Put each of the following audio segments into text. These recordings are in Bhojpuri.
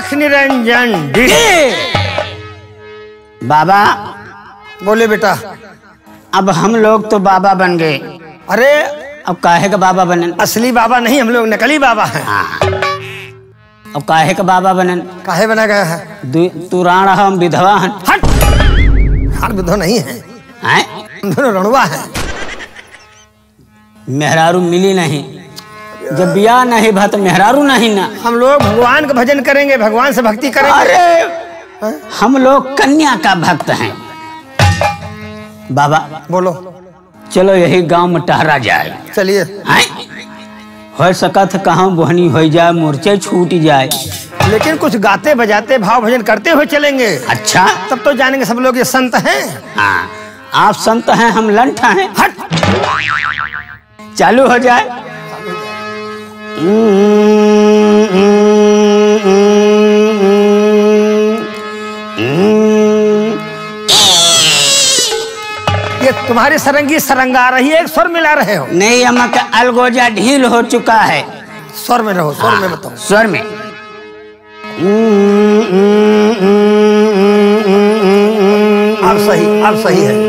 लाख निरंजन डी। बाबा बोले बेटा। अब हम लोग तो बाबा बन गए। अरे अब काहे का बाबा बनन? असली बाबा नहीं, हम लोग नकली बाबा हैं। अब काहे का बाबा बनन? काहे बना गया है? तू राणा हम विधवा हन। हट, हम विधवा नहीं है, हम दोनों रणवा हैं। मेहरारू मिली नहीं, जब ब्याह नहीं भा तो मेहरारू नहीं ना। हम लोग भगवान का भजन करेंगे, भगवान से भक्ति करेंगे। अरे हम लोग कन्या का भक्त हैं। बाबा बोलो। चलो यही गांव में टहरा जाए। चलिए। हो सकत कहाँ बोहनी हो जाए, मूर्छे छूट जाए, लेकिन कुछ गाते बजाते भाव भजन करते हुए चलेंगे। अच्छा तब तो जानेंगे सब लोग ये संत हैं। हाँ, आप संत हैं, हम लंठा हैं। हट, चालू हो जाए। ये तुम्हारी सरंगी सरंगा रही है, एक स्वर मिला रहे हो। नहीं, अम्मा का अलगोजा ढील हो चुका है। स्वर में रहो, स्वर में बताओ। स्वर में। अब सही, अब सही है।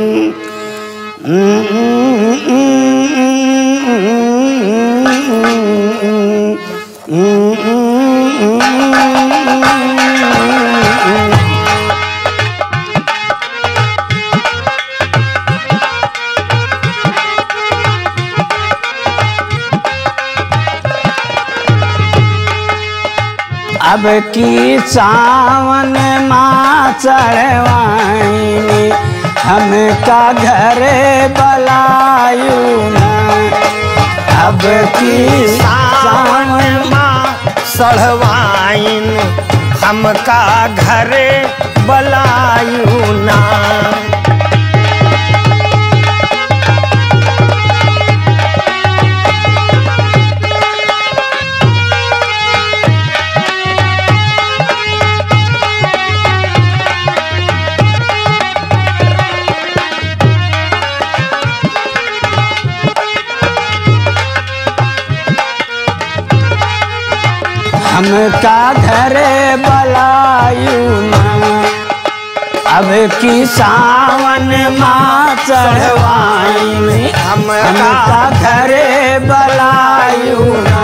अब की सावन माँ चढ़वाई, हमका घरे बलायू न। अब की सावन माँ चढ़वाइन, हमका घरे बलायू ना। हमका घरे बलायू न। अब की सावन माँ चढ़वाई, हमका घरे बलायू न।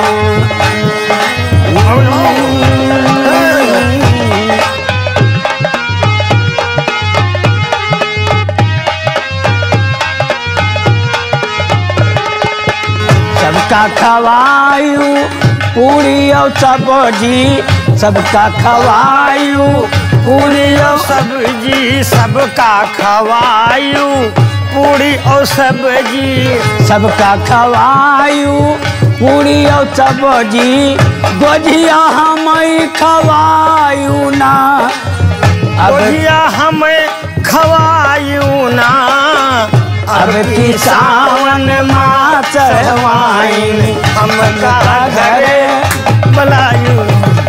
सबका खवायू पूरी और सब्जी, सबका खवायू पूरी और सब्जी, सबका खवायू पूरी और सब्जी, सबका खवायू पूरी और सब्जी, गोजिया हम खवायू ना। गोजिया हमें खवायू ना। अब की सावन माँ चढ़वाई, हमका घरे बलायू।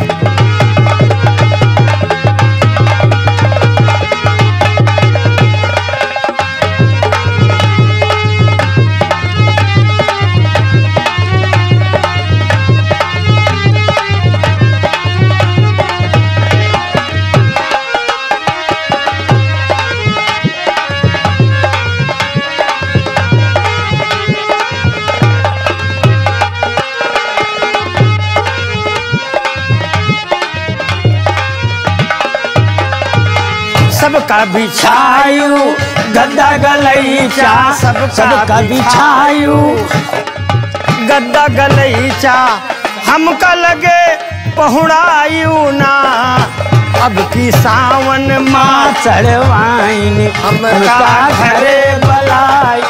सबका बिछायू गद्दा गलैचा, सबका बिछायू गद्दा गलैचा, हमका लगे पहुड़ायू ना। अब की सावन माँ चढ़वाई, हमका घरे बलाई।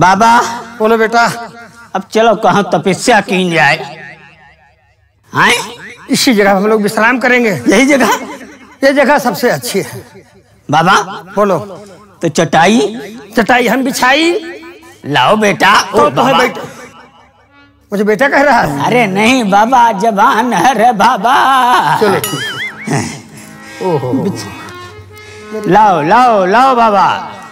बाबा बोलो बेटा। अब चलो कहाँ तपस्या की जाए। हैं? इसी जगह हम लोग विश्राम करेंगे। यही जगह? ये जगह सबसे अच्छी है। बाबा बोलो। तो चटाई चटाई हम बिछाई। लाओ बेटा। तो है बेटा। मुझे बेटा कह रहा है? अरे नहीं बाबा, जवान है रे बाबा। चलो ओहो। लाओ लाओ लाओ बाबा,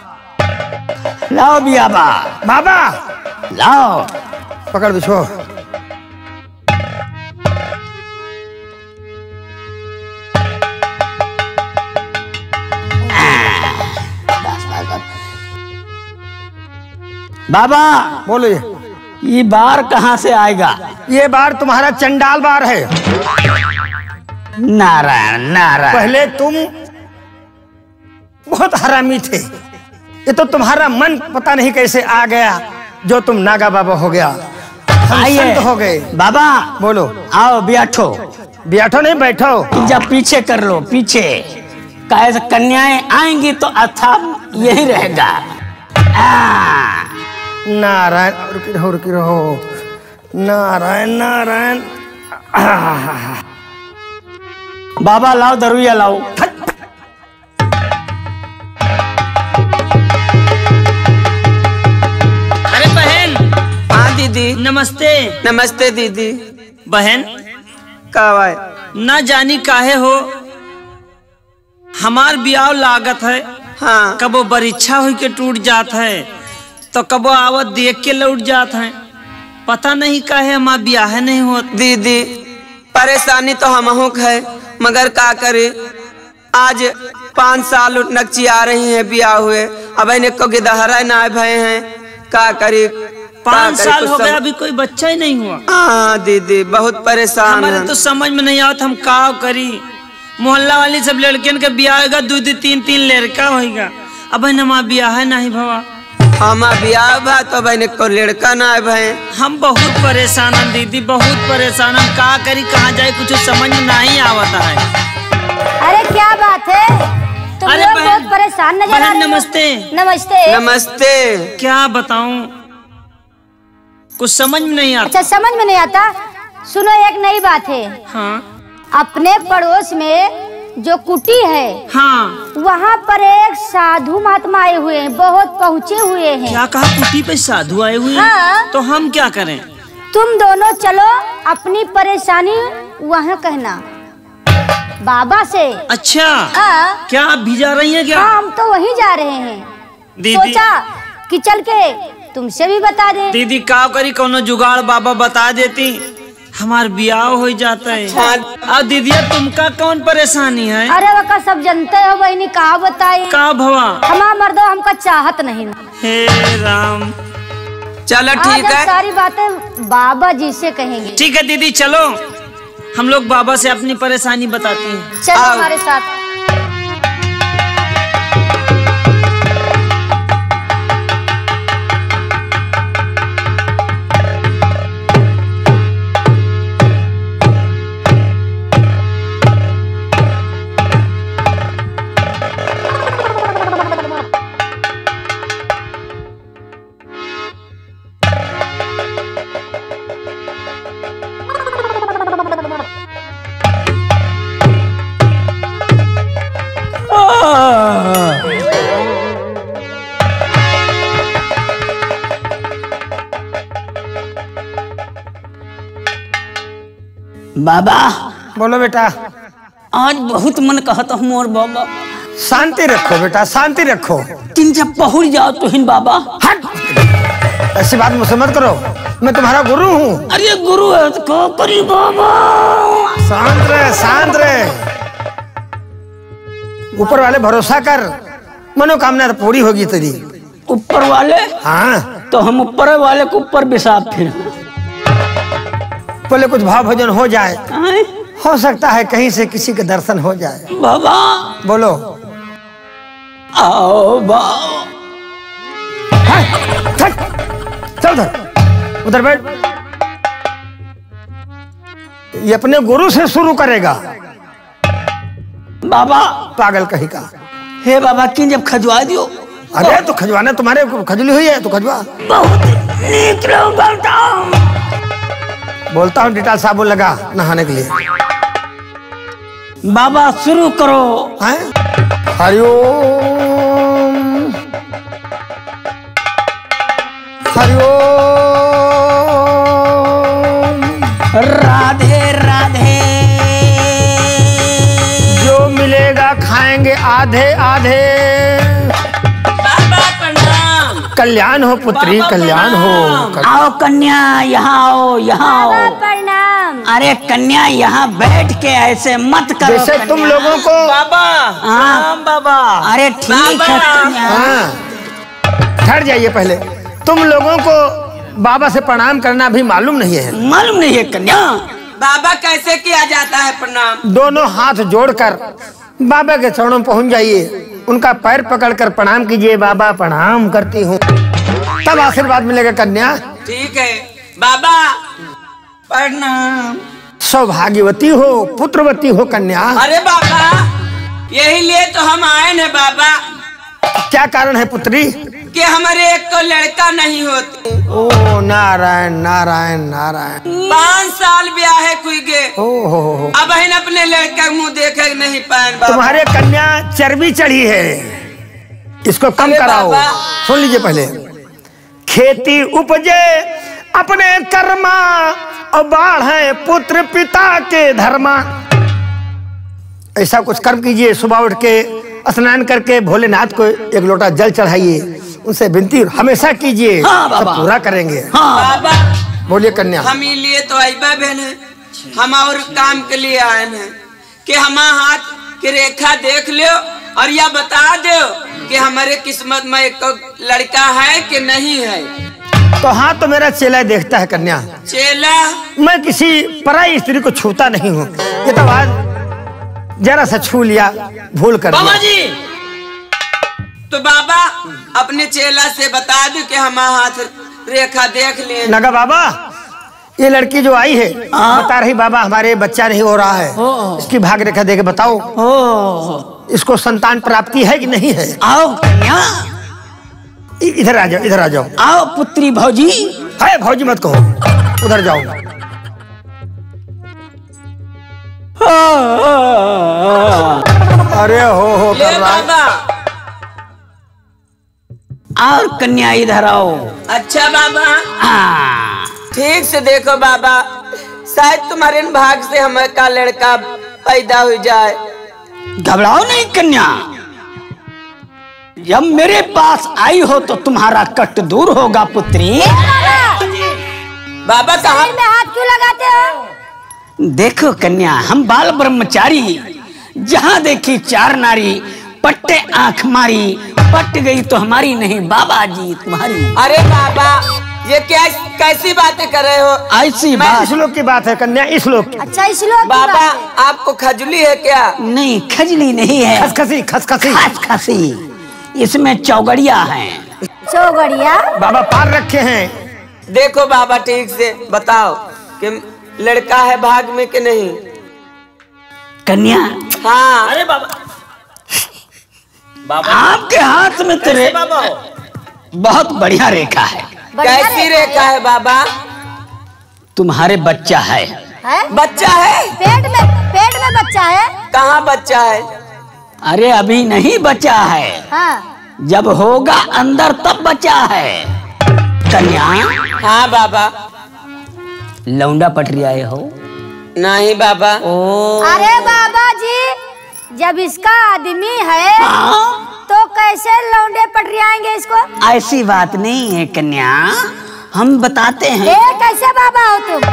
लाओ बियाबा। बाबा लाओ। पकड़ बिछो। बाबा बोलो। ये बार कहाँ से आएगा? ये बार तुम्हारा चंडाल बार है। नारायण नारायण। पहले तुम बहुत हरामी थे, ये तो तुम्हारा मन पता नहीं कैसे आ गया, जो तुम नागा बाबा हो गया। हम संत हो गए। बाबा बोलो। आओ बैठो। बैठो नहीं बैठो। जब पीछे कर लो, पीछे। कैसे कन्याएं आएंगी तो अथा यही रहेगा। नारायण। रुकी रहो। नारायण नारायण। बाबा लाओ दरुया लाओ। अरे बहन। हाँ दीदी। नमस्ते। नमस्ते दीदी। बहन कब आए? ना जानी काहे हो, हमार ब्याह लागत है। हाँ। कबो बरीक्षा हुई के टूट जात है, तो कबो आवत देख के लौट जात है। पता नहीं काहे हमार ब्याह नहीं होत। दीदी परेशानी तो हमहू है, मगर का करे। आज 5 साल नक्ची आ रही हैं ब्याह हुए, अब इन्हें को गिदहरा ना भय हैं। का करे? 5 साल हो गए, अभी कोई बच्चा ही नहीं हुआ। हाँ दीदी बहुत परेशान। हमारे तो समझ में नहीं आवत हम का करी। मोहल्ला वाली सब लड़कियन के ब्याह होगा, 2-2 3-3 लड़का होगा। अब हमारा ब्याह नहीं भवा। हमारा ब्याह भा तो बहन को लड़का ना भय। हम बहुत परेशान हैं दीदी, बहुत परेशान। हम का करी, कहाँ जाए, कुछ समझ में नहीं आवता है। अरे क्या बात है, तुम अरे लोग बहन, बहुत परेशान नजर आ रहे हो। नमस्ते। नमस्ते। नमस्ते। क्या बताऊं, कुछ समझ में नहीं आता। अच्छा समझ में नहीं आता। सुनो एक नई बात है। हाँ अपने पड़ोस में जो कुटी है, हाँ। वहाँ पर एक साधु महात्मा आए हुए हैं, बहुत पहुँचे हुए हैं। क्या कहा? कुटी पे साधु आए हुए हैं? हाँ। तो हम क्या करें? तुम दोनों चलो, अपनी परेशानी वहाँ कहना बाबा से। अच्छा। हाँ। क्या आप भी जा रही हैं क्या? हाँ हम तो वहीं जा रहे हैं। दीदी सोचा कि चल के तुमसे भी बता दे। दीदी का करी, कोनो जुगाड़ बाबा बता देती, हमार ब्याह हो जाता है। अब दीदी तुमका कौन परेशानी है? अरे वका सब जानते हो बहनी, कहा बताए। का भवा? हमारा मर्दो हमका चाहत नहीं। हे राम। चलो ठीक है। सारी बातें बाबा जी से कहेंगे। ठीक है दीदी, चलो हम लोग बाबा से अपनी परेशानी बताते हैं। चलो हमारे साथ। बाबा बोलो बेटा। आज बहुत मन कहता हूँ मोर बाबा। शांति रखो बेटा, शांति रखो। तीन जब पहुँच जाओ तो हिन बाबा। हट, ऐसी बात मुझसे मत करो, मैं तुम्हारा गुरु हूँ। अरे गुरु है तो को करी बाबा। शांत रहे, शांत रहे। ऊपर वाले भरोसा कर, मनोकामना तो पूरी होगी तेरी। ऊपर वाले? हाँ। तो हम ऊपर वाले को ऊपर बिसाब फिर। पहले कुछ भाव भोजन हो जाए, आए? हो सकता है कहीं से किसी के दर्शन हो जाए। बाबा बोलो। आओ बाबा। चल उधर, उधर बैठ। ये अपने गुरु से शुरू करेगा। बाबा पागल कहीं का। हे बाबा, किन जब खजवा दियो अरे तो खजवाना, तुम्हारे खजली हुई है तो खजवा। बहुत नीक लोग बोलता हूँ। बोलता हूँ डिटाल साबुन लगा नहाने के लिए। बाबा शुरू करो। हैं? हरिओम हरिओम। राधे राधे। जो मिलेगा खाएंगे आधे आधे। बाबा प्रणाम। कल्याण हो पुत्री, बाबा कल्याण हो। आओ कन्या, यहाँ आओ, यहाँ आओ। बाबा प्रणाम। अरे कन्या यहाँ बैठ के ऐसे मत करो। जैसे तुम कन्या। लोगों को बाबा प्रणाम बाबा। अरे ठीक है कन्या। हाँ, ठहर जाइए पहले। तुम लोगों को बाबा से प्रणाम करना भी मालूम नहीं है। मालूम नहीं है कन्या। बाबा कैसे किया जाता है प्रणाम? दोनों हाथ जोड़कर बाबा के चरणों में पहुंच जाइए, उनका पैर पकड़कर प्रणाम कीजिए। बाबा प्रणाम करती हूँ, तब आशीर्वाद मिलेगा कन्या। ठीक है बाबा प्रणाम। सौभाग्यवती हो, पुत्रवती हो कन्या। अरे बाबा यही लिए तो हम आए हैं बाबा, क्या कारण है पुत्री? कि हमारे एक तो लड़का नहीं होते। ओ नारायण नारायण नारायण। 5 साल ब्याह है कोई गे। ओ हो। अब हम अपने लड़का का मुंह देखे नहीं पाए बाबा। तुम्हारे कन्या चर्बी चढ़ी है, इसको कम अरे कराओ। बाबा। सुन लीजिए पहले। खेती उपजे अपने कर्मा, और बाढ़ है पुत्र पिता के धर्मा। ऐसा कुछ कर्म कीजिए। सुबह उठ के स्नान करके भोलेनाथ को एक लोटा जल चढ़ाइए, उनसे विनती हमेशा कीजिए। हाँ सब बाबा। पूरा करेंगे। हाँ बाबा बोलिए कन्या। हम ही लिए तो आईबा बहन है, हम और काम के लिए आए हैं कि हमारा हाथ की रेखा देख लो और या बता दो कि हमारे किस्मत में एक लड़का है कि नहीं है। तो हाँ, तो मेरा चेला देखता है कन्या। चेला? मैं किसी पराई स्त्री को छूता नहीं हूँ। ये तो आज जरा सा छू लिया, भूल कर बाबा दिया। जी तो बाबा अपने चेला से बता दो कि हमारा हाथ रेखा देख ले। नगा बाबा, ये लड़की जो आई है बता रही बाबा हमारे बच्चा नहीं हो रहा है, इसकी भाग रेखा देके बताओ। ओ इसको संतान प्राप्ति है कि नहीं है? आओ कन्या, इधर आ जाओ, इधर आ जाओ। आओ पुत्री भौजी। है भौजी मत कहो, उधर जाओ। अरे हो ले कर रहा है। बाबा। और कन्या इधर आओ। अच्छा बाबा हाँ। ठीक से देखो बाबा, शायद तुम्हारे भाग से हमारा लड़का पैदा हो जाए। घबराओ नहीं कन्या, जब मेरे पास आई हो तो तुम्हारा कष्ट दूर होगा पुत्री। बाबा कहाँ? में हाथ क्यों लगाते हो? देखो कन्या, हम बाल ब्रह्मचारी, जहाँ देखी 4 नारी, पट्टे आंख मारी, पट गई तो हमारी नहीं बाबा जी तुम्हारी। अरे बाबा ये क्या कैसी बातें कर रहे हो? ऐसी इस बात लोक की बात है कन्या, इस लोक की। अच्छा इस लोग की बाबा बात है। आपको खजली है क्या? नहीं, खजली नहीं है, खसखसी खसखसी। खास खासी। इसमें चौगड़िया हैं। चौगड़िया? बाबा पार रखे हैं। देखो बाबा ठीक से बताओ कि लड़का है भाग में कि नहीं? कन्या हाँ। अरे बाबा बाबा आपके हाथ में तेरे बाबा हो। बहुत बढ़िया रेखा है। बढ़िया कैसी रेखा है बाबा? तुम्हारे बच्चा है। है? बच्चा है? पेट में बच्चा है? कहाँ बच्चा है? अरे अभी नहीं बचा है, हाँ। जब होगा अंदर तब बचा है। कन्या हाँ बाबा। लौंडा पटरी आए हो? नहीं बाबा। अरे बाबा जी, जब इसका आदमी है हाँ? तो कैसे लौंडे पटरियाएंगे इसको? ऐसी बात नहीं है कन्या, हम बताते हैं। कैसे बाबा हो तुम?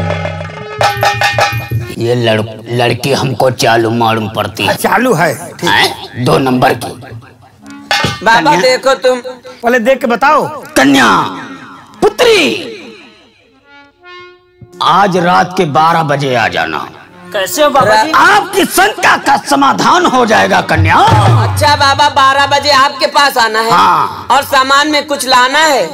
ये लड़की हमको चालू मालूम पड़ती है। चालू है, ठीक। हैं? 2 नंबर की। बाबा कन्या? देखो तुम। पहले देख के बताओ। कन्या पुत्री, आज रात के 12 बजे आ जाना। कैसे हो बाबा जी? आपकी शंका का समाधान हो जाएगा कन्या। अच्छा बाबा 12 बजे आपके पास आना है? हाँ। और सामान में कुछ लाना है?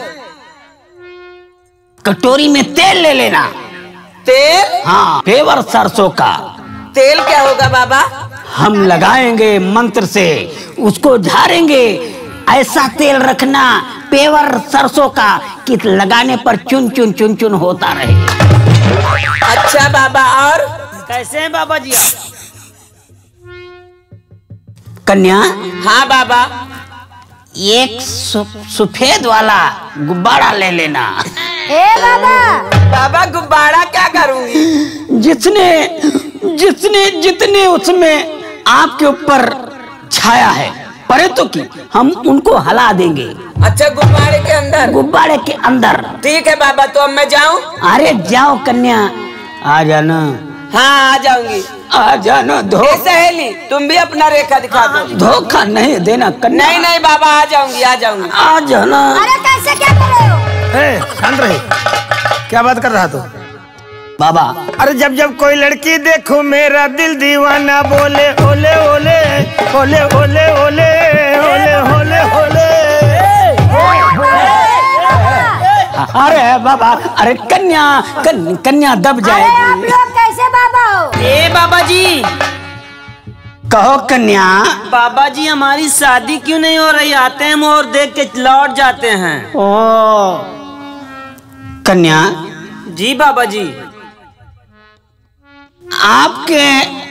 कटोरी में तेल ले लेना। तेल? हाँ, पेवर सरसों का। तेल क्या होगा बाबा? हम लगाएंगे मंत्र से, उसको झाड़ेंगे, ऐसा तेल रखना पेवर सरसों का कि लगाने पर चुन चुन चुन चुन होता रहे। अच्छा बाबा, और कैसे हैं बाबा जी आप? कन्या, हाँ बाबा। एक सफेद वाला गुब्बारा ले लेना। ए बाबा, बाबा गुब्बारा क्या करूंगी? जितने जितने जितने उसमें आपके ऊपर छाया है परेतों की, हम उनको हला देंगे। अच्छा, गुब्बारे के अंदर? गुब्बारे के अंदर। ठीक है बाबा, तो अब मैं जाऊं? अरे जाओ कन्या, आ जाना। हाँ, आ जाऊंगी। आ जाना। ए सहेली, तुम भी अपना रेखा दिखा दो। धोखा नहीं देना कन्या। नहीं नहीं बाबा, आ जाऊंगी, आ जाऊंगी। आ जाना। अरे कैसे क्या कर रहे हो? ए, शांत रहे। क्या बात कर रहा तू? बाबा, अरे जब जब कोई लड़की देखो मेरा दिल दीवाना बोले ओले ओले ओले ओले ओले ओले ओले ओले। अरे बाबा, अरे कन्या कन्या दब अरे आप जाएगी। लोग कैसे बाबा हो? ए बाबा जी, कहो कन्या। बाबा जी हमारी शादी क्यों नहीं हो रही? आते हैं मोहर देख के लौट जाते हैं। ओ कन्या, जी बाबा जी। आपके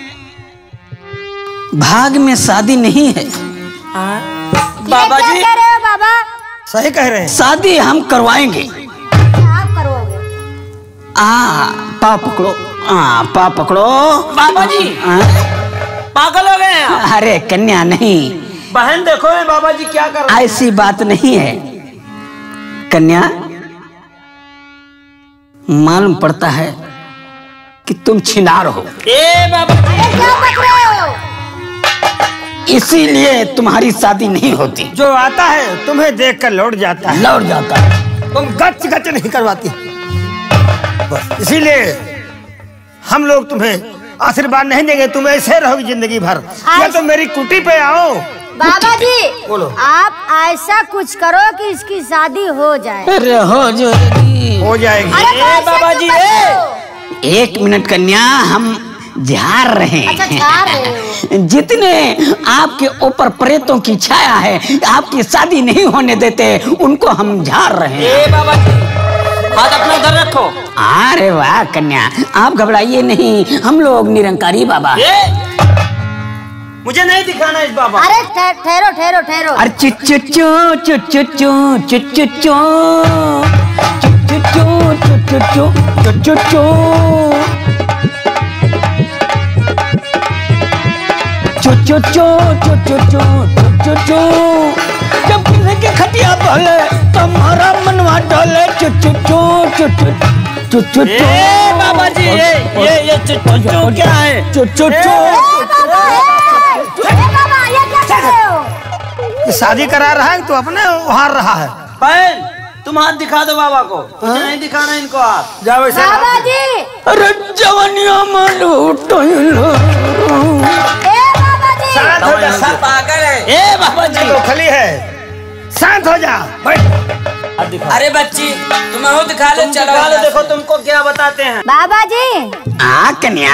भाग में शादी नहीं है। बाबा ये क्या जी, कह रहे हो बाबा? सही कह रहे हैं। शादी हम करवाएंगे। आप करोगे? पा पकड़ो। पा पकड़ो। बाबा जी आ, पागल हो गए हैं आप? अरे कन्या नहीं, बहन देखो ये बाबा जी क्या कर रहे हैं। ऐसी बात नहीं है कन्या। मालूम पड़ता है कि तुम छिनार हो, ए बाबा जी, अरे क्या बक रहे हो? इसीलिए तुम्हारी शादी नहीं होती। जो आता है तुम्हें देखकर लौट जाता है, लौट जाता है। तुम गच गच नहीं करवाती। बस इसीलिए हम लोग तुम्हें आशीर्वाद नहीं देंगे, तुम ऐसे रहोगी जिंदगी भर। या तो मेरी कुटी पे आओ। बाबा जी, बोलो। आप ऐसा कुछ करो कि इसकी शादी हो जाए। अरे हो जाएगी। हो जाएगी। अरे कैसे बाबा तुम जी, बचे हो? 1 मिनट कन्या, हम झाड़ रहे अच्छा, हैं। झाड़ रहे हो। जितने आपके ऊपर प्रेतों की छाया है, आपकी शादी नहीं होने देते, उनको हम झाड़ रहे हैं। ए बाबा जी, हाथ अपना उधर रखो। अरे वाह कन्या, आप घबराइए नहीं, हम लोग निरंकारी बाबा। मुझे नहीं दिखाना इस बाबा। अरे ठहरो ठहरो ठहरो। अरे चुच्चू चुच्चू चुच्चू चुच्चू चुच्चू चुच्चू जब किसी के खटिया बोले तुम्हारा मनवा डोले। ए बाबा जी, ये चुच्चू क्या है? बाबा, ये क्या कर रहे हो? ये शादी करा रहा है तो अपने हार रहा है। बहन तुम हाथ दिखा दो बाबा को। मुझे नहीं दिखाना इनको हाथ। जाओ ऐसे। बाबा जी, अरे जवानिया में लूटो। ए बाबा जी, शांत हो जा। सब पागल है। ए बाबा जी, तो खली है, शांत हो जा। बैठ। अरे बच्ची, तुम हो दिखा लो, चलो दिखा लो, देखो तुमको क्या बताते हैं। बाबा जी, कन्या।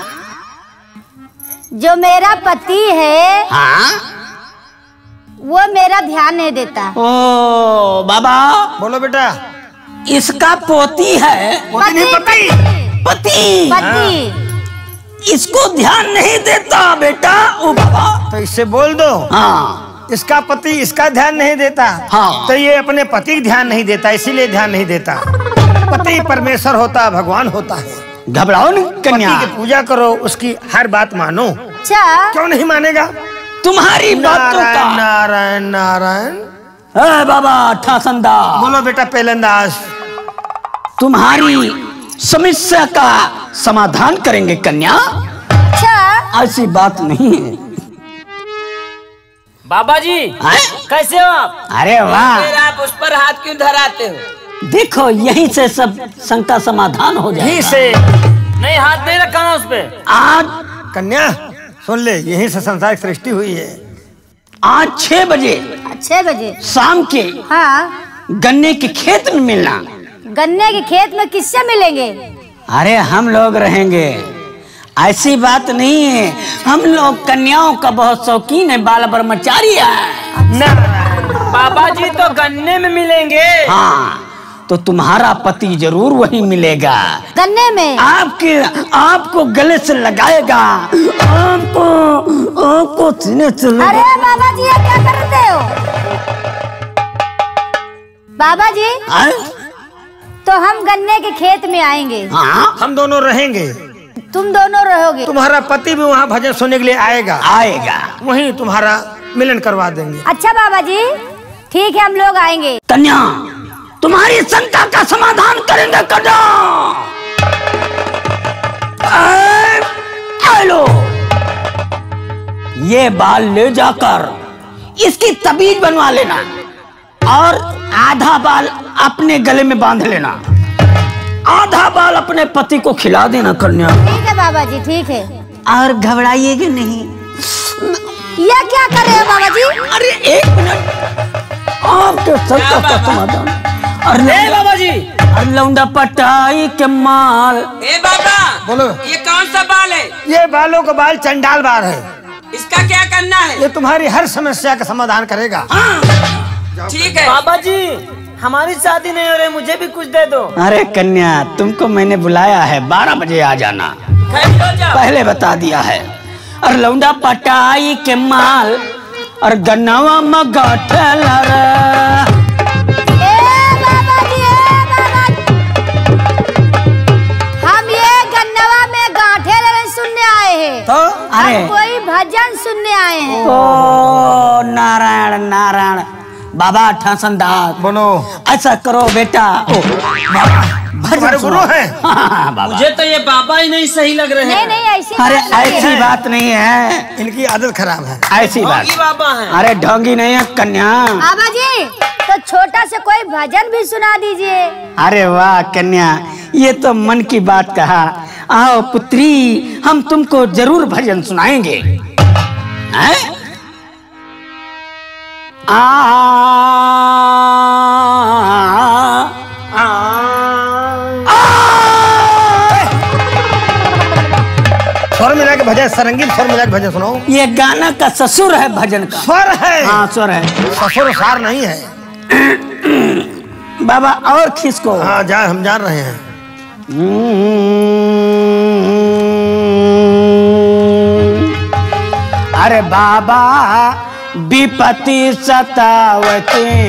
जो मेरा पति है हाँ। वो मेरा ध्यान नहीं देता। ओ बाबा, बोलो बेटा। इसका पोती है। पोती नहीं, पति। पति पति इसको ध्यान नहीं देता बेटा। ओ बाबा। तो इससे बोल दो, हाँ इसका पति इसका ध्यान नहीं देता। हाँ। तो ये अपने पति का ध्यान नहीं देता, इसीलिए ध्यान नहीं देता। पति परमेश्वर होता है, भगवान होता है। घबराओ नहीं कन्या, पति की पूजा करो, उसकी हर बात मानो। अच्छा, क्यों नहीं मानेगा? तुम्हारी बातों नारायण का। नारायण नारायण। ए बाबा ठासंदा, बोलो बेटा पेलंदाज। तुम्हारी समस्या का समाधान करेंगे कन्या। अच्छा, ऐसी बात नहीं है। बाबा जी हैं? कैसे हो आप? अरे वाह, फिर आप उस पर हाथ क्यों धराते हो? देखो यहीं से सब शंका समाधान हो यहीं जाएगा। से नहीं, हाथ नहीं रखा ना उस पे। आज कन्या सुन ले, यहीं से संसार की सृष्टि हुई है। आज 6 बजे 6 बजे। शाम के हाँ, गन्ने के खेत में मिलना। गन्ने के खेत में किससे मिलेंगे? अरे हम लोग रहेंगे, ऐसी बात नहीं है। हम लोग कन्याओं का बहुत शौकीन है, बाल ब्रह्मचारी है। नारायण बाबा जी तो गन्ने में मिलेंगे। हाँ तो तुम्हारा पति जरूर वही मिलेगा। गन्ने में? आपको गले से लगाएगा, आपको सीने से अरे बाबा जी ये क्या करते हो? बाबा जी तो हम गन्ने के खेत में आएंगे। हाँ हम दोनों रहेंगे। तुम दोनों रहोगे? तुम्हारा पति भी वहाँ भजन सुनने के लिए आएगा। वहीं तुम्हारा मिलन करवा देंगे। अच्छा बाबा जी ठीक है, हम लोग आएंगे। कन्या तुम्हारी शंका का समाधान करेंगे। कन्या लो, ये बाल ले जाकर इसकी तबीज बनवा लेना और आधा बाल अपने गले में बांध लेना, आधा बाल अपने पति को खिला देना। कन्या ठीक है बाबा जी ठीक है। और घबराइएगा नहीं। ये क्या कर रहे हो बाबा जी? अरे एक मिनट, आपके शंका का समाधान। अरे बाबा जी, अरे लौंडा पटाई के माल। ए बाबा बोलो। ये कौन सा बाल है? ये बालों का बाल चंडाल बाल है। इसका क्या करना है? ये तुम्हारी हर समस्या का समाधान करेगा। ठीक है बाबा जी, हमारी शादी नहीं हो रही, मुझे भी कुछ दे दो। अरे कन्या तुमको मैंने बुलाया है, 12 बजे आ जाना, पहले बता दिया है। और लौंडा पटाई के माल और गन्नावा में गाठल तो अरे कोई भजन सुनने आए हैं। ओ नारायण नारायण। बाबा ठासनदास बोलो। ऐसा करो बेटा। ओ हमारे गुरु हैं। हाँ, बाबा। मुझे तो ये बाबा ही नहीं सही लग रहे हैं। नहीं ऐसी अरे बात नहीं ऐसी है। बात नहीं है, इनकी आदत खराब है। ऐसी बात। ढोंगी बाबा हैं। अरे ढोंगी नहीं है कन्या। बाबा जी तो छोटा से कोई भजन भी सुना दीजिए। अरे वाह कन्या, ये तो मन की बात कहा। आओ पुत्री, हम तुमको जरूर भजन सुनाएंगे। हैं? स्वर मिला के भजन, सरंगीन स्वर मिला के भजन सुनाओ। ये गाना का ससुर है भजन का। स्वर है। हाँ स्वर है, ससुर सार नहीं है। बाबा और खिसको। हाँ हम जान रहे हैं। अरे बाबा विपत्ति सतावती,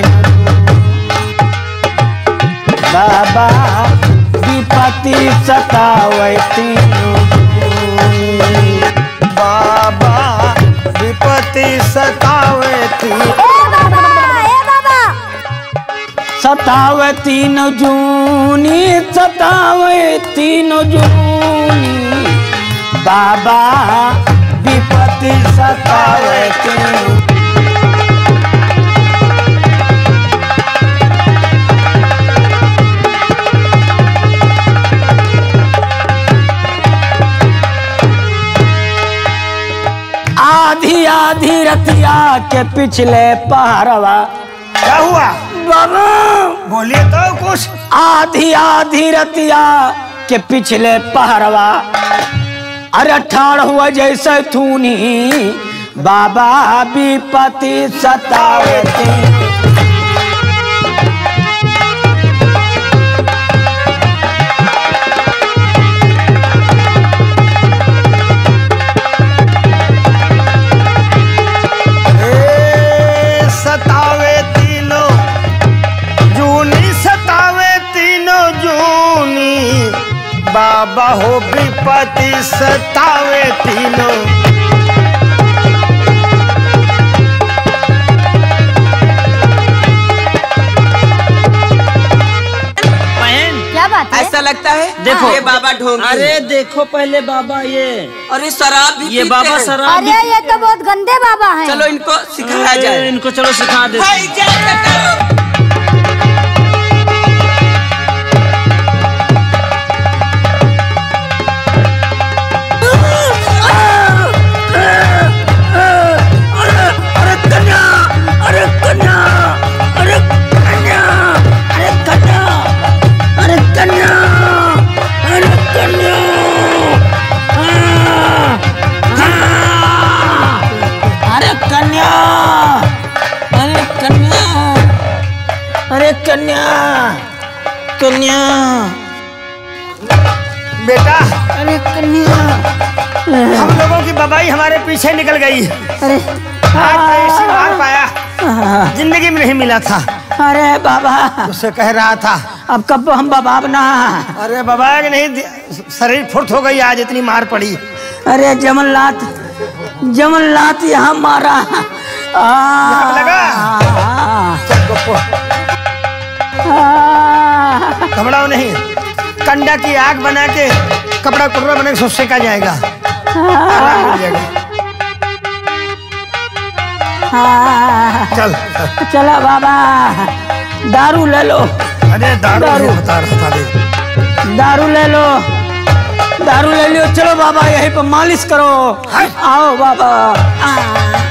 बाबा विपत्ति सतावती, बाबा विपत्ति सतावती। सतावती न जूनी, सतावती न जूनी, बाबा विपत्ति सतावती। आधी आधी रतिया के पिछले पहरवा। क्या हुआ बाबा बोलिए तो कुछ। आधी आधी रतिया के पिछले पहरवा, अरे ठाड़ हुआ जैसे थूनी, बाबा विपत्ति सतावती। सतावे तीनों जूनी, सतावे तीनों जूनी, बाबा हो विपत्ति सतावे तीनों। क्या बात है? ऐसा लगता है देखो। ये बाबा ढोंगी। अरे देखो पहले बाबा ये, अरे शराब भी ये पीते बाबा हैं। शराब भी। अरे ये तो बहुत गंदे बाबा हैं। चलो इनको सिखाया अरे, जाए। इनको चलो सिखा दे। भाई जय करो। अरे कन्या, अरे कन्या, अरे कन्या, अरे कन्या, अरे कन्या, अरे कन्या, अरे कन्या, अरे कन्या। अरे कन्या कन्या बेटा, अरे कन्या हम लोगों की बबाई हमारे पीछे निकल गई। अरे आज तो ऐसी मार पाया जिंदगी में नहीं मिला था। अरे बाबा उससे कह रहा था अब कब हम बाबा ना। अरे बाबा कि नहीं, शरीर फुर्त हो गई आज, इतनी मार पड़ी। अरे जमनलात यहाँ मारा लगा। घबराओ नहीं, कंडा की आग बना के कपड़ा कुर्रा बना के सेका जाएगा, आराम मिल जाएगा। चल चला बाबा, दारू ले लो। अरे दारू बता रहा था। दारू ले लो, दारू ले लो। चलो बाबा यहीं पर मालिश करो। आओ बाबा।